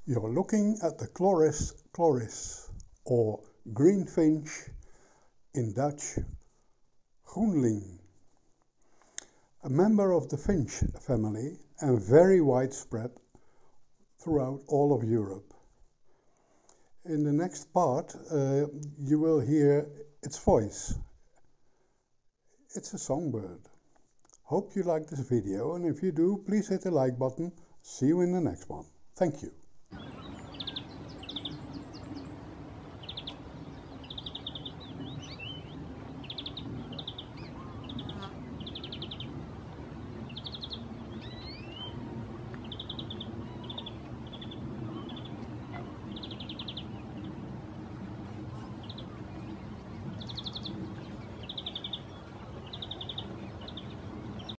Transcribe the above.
You're looking at the Chloris chloris, or Greenfinch in Dutch, Groenling. A member of the finch family and very widespread throughout all of Europe. In the next part you will hear its voice. It's a songbird. Hope you like this video, and if you do, please hit the like button. See you in the next one. Thank you.